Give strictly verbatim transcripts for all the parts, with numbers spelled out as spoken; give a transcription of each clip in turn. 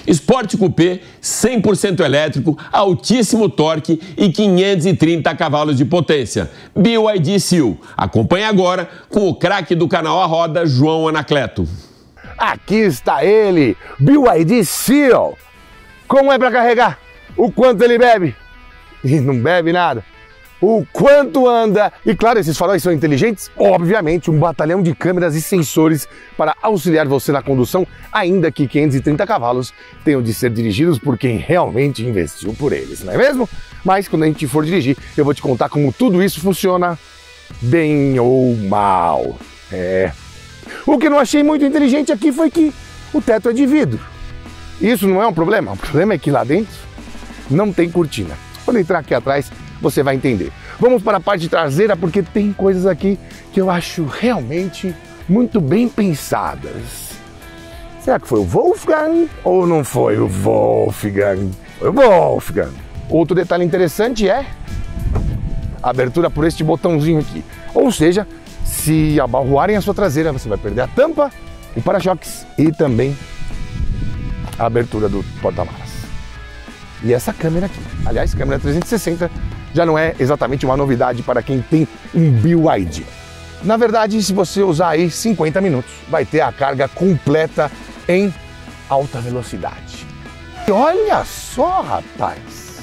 Sport Coupé cem por cento elétrico, altíssimo torque e quinhentos e trinta cavalos de potência. B Y D Seal. Acompanhe agora com o craque do canal A Roda, João Anacleto. Aqui está ele, B Y D Seal. Como é para carregar? O quanto ele bebe? E não bebe nada. O quanto anda? E claro, esses faróis são inteligentes? Obviamente, um batalhão de câmeras e sensores para auxiliar você na condução, ainda que quinhentos e trinta cavalos tenham de ser dirigidos por quem realmente investiu por eles, não é mesmo? Mas quando a gente for dirigir, eu vou te contar como tudo isso funciona, bem ou mal. É. O que eu não achei muito inteligente aqui foi que o teto é de vidro. Isso não é um problema, o problema é que lá dentro não tem cortina. Quando entrar aqui atrás, você vai entender. Vamos para a parte traseira, porque tem coisas aqui que eu acho realmente muito bem pensadas. Será que foi o Wolfgang ou não foi o Wolfgang? Foi o Wolfgang. Outro detalhe interessante é a abertura por este botãozinho aqui. Ou seja, se abalroarem a sua traseira, você vai perder a tampa, o para-choques e também a abertura do porta-malas. E essa câmera aqui, aliás, câmera trezentos e sessenta, já não é exatamente uma novidade para quem tem um B Y D. Na verdade, se você usar aí cinquenta minutos, vai ter a carga completa em alta velocidade. E olha só, rapaz!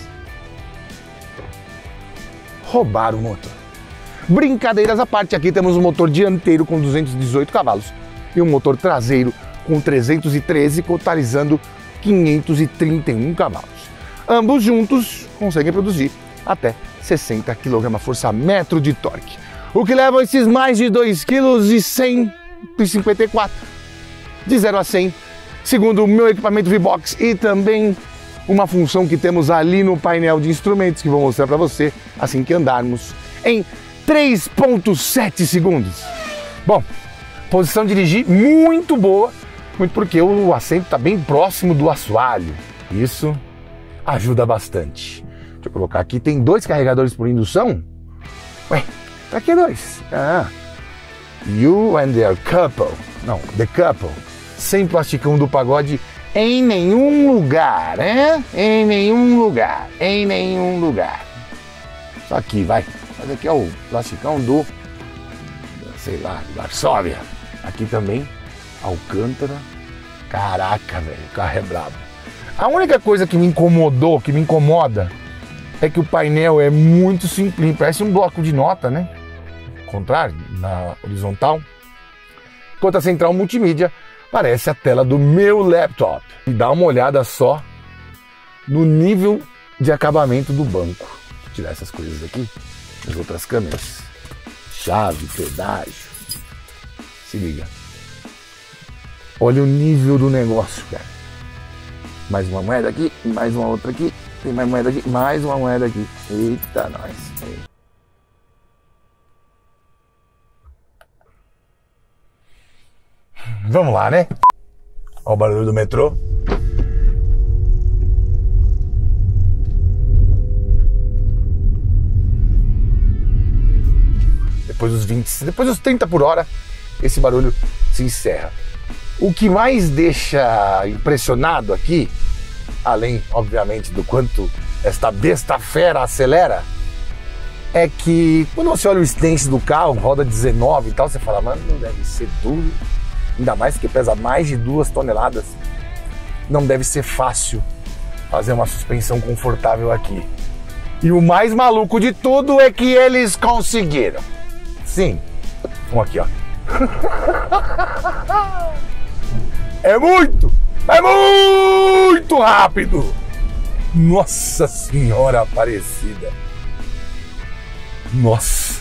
Roubaram o motor. Brincadeiras à parte, aqui temos um motor dianteiro com duzentos e dezoito cavalos e um motor traseiro com trezentos e treze, totalizando quinhentos e trinta e um cavalos. Ambos juntos conseguem produzir até sessenta quilograma-força-metro de torque, o que leva esses mais de dois vírgula cento e cinquenta e quatro quilos de zero a cem, segundo o meu equipamento V-Box e também uma função que temos ali no painel de instrumentos que vou mostrar para você assim que andarmos, em três vírgula sete segundos. Bom, posição de dirigir muito boa, muito porque o assento está bem próximo do assoalho. Isso ajuda bastante. Deixa eu colocar aqui, tem dois carregadores por indução? Ué, pra que dois? Ah, you and their couple. Não, the couple. Sem plasticão do pagode em nenhum lugar, né? Em nenhum lugar, em nenhum lugar. Só aqui, vai. Mas aqui é o plasticão do, sei lá, Varsóvia. Aqui também, Alcântara. Caraca, velho, o carro é brabo. A única coisa que me incomodou, que me incomoda, é que o painel é muito simples, parece um bloco de nota, né? Contrário, na horizontal. Enquanto a central multimídia parece a tela do meu laptop. E dá uma olhada só no nível de acabamento do banco. Vou tirar essas coisas aqui, as outras câmeras. Chave, pedágio. Se liga. Olha o nível do negócio, cara. Mais uma moeda aqui, mais uma outra aqui, tem mais moeda aqui, mais uma moeda aqui. Eita, nós. Vamos lá, né? Olha o barulho do metrô. Depois dos vinte, depois dos trinta por hora, esse barulho se encerra. O que mais deixa impressionado aqui, além, obviamente, do quanto esta besta fera acelera, é que quando você olha o stance do carro, roda dezenove e tal, você fala, mano, deve ser duro, ainda mais que pesa mais de duas toneladas, não deve ser fácil fazer uma suspensão confortável aqui. E o mais maluco de tudo é que eles conseguiram. Sim, vamos aqui, ó. É muito, é muito rápido. Nossa Senhora Aparecida. Nossa.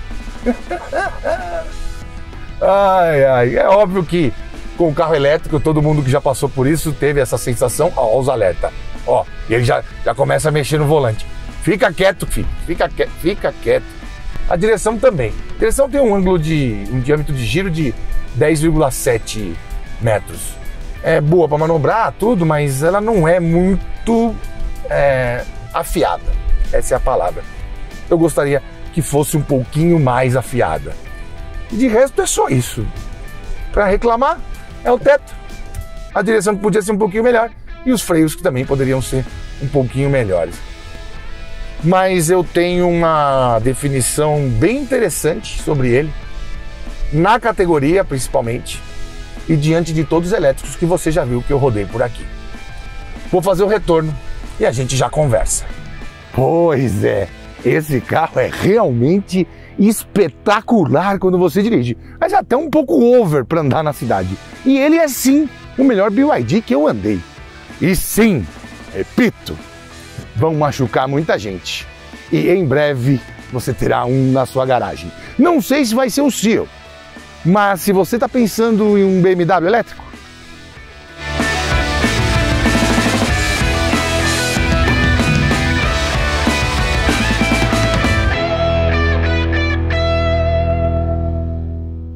Ai, ai, é óbvio que com o carro elétrico, todo mundo que já passou por isso teve essa sensação. Ó, os alerta. Ó, e ele já, já começa a mexer no volante. Fica quieto, filho, fica quieto, fica quieto. A direção também. A direção tem um ângulo de, um diâmetro de giro de dez vírgula sete metros. É boa para manobrar, tudo, mas ela não é muito é, afiada. Essa é a palavra. Eu gostaria que fosse um pouquinho mais afiada. E de resto é só isso. Para reclamar, é o teto. a direção que podia ser um pouquinho melhor e os freios que também poderiam ser um pouquinho melhores. Mas eu tenho uma definição bem interessante sobre ele, na categoria principalmente, e diante de todos os elétricos que você já viu que eu rodei por aqui. Vou fazer o retorno e a gente já conversa. Pois é, esse carro é realmente espetacular quando você dirige, mas até um pouco over para andar na cidade. E ele é sim o melhor B Y D que eu andei. E sim, repito, vão machucar muita gente. E em breve você terá um na sua garagem. Não sei se vai ser o seu, mas se você está pensando em um B M W elétrico,